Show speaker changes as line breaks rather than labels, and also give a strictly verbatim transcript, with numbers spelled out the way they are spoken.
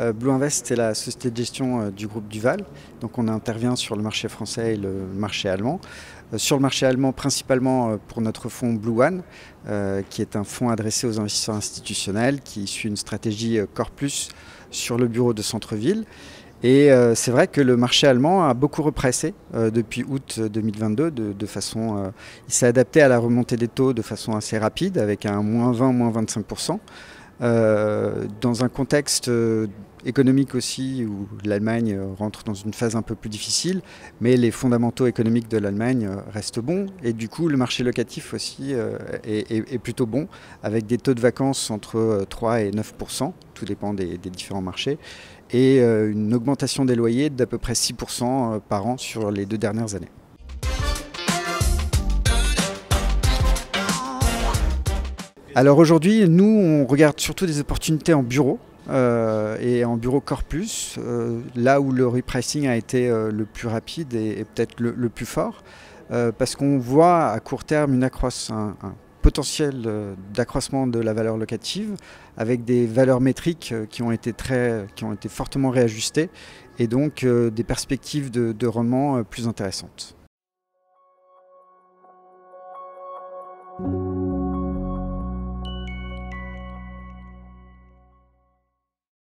Euh, Blue Invest est la société de gestion euh, du groupe Duval. Donc on intervient sur le marché français et le marché allemand. Euh, sur le marché allemand, principalement euh, pour notre fonds Blue One, euh, qui est un fonds adressé aux investisseurs institutionnels, qui suit une stratégie euh, Core Plus sur le bureau de centre-ville. Et euh, c'est vrai que le marché allemand a beaucoup repressé euh, depuis août deux mille vingt-deux. De, de façon, euh, il s'est adapté à la remontée des taux de façon assez rapide, avec un moins vingt, moins vingt-cinq pour cent. Euh, dans un contexte euh, économique aussi où l'Allemagne rentre dans une phase un peu plus difficile, mais les fondamentaux économiques de l'Allemagne restent bons et du coup le marché locatif aussi euh, est, est, est plutôt bon, avec des taux de vacances entre trois et neuf pour cent, tout dépend des, des différents marchés, et euh, une augmentation des loyers d'à peu près six pour cent par an sur les deux dernières années. Alors aujourd'hui, nous, on regarde surtout des opportunités en bureau euh, et en bureau Core Plus, euh, là où le repricing a été euh, le plus rapide et, et peut-être le, le plus fort, euh, parce qu'on voit à court terme une accroisse, un, un potentiel euh, d'accroissement de la valeur locative avec des valeurs métriques euh, qui ont été très, qui ont été fortement réajustées et donc euh, des perspectives de, de rendement euh, plus intéressantes.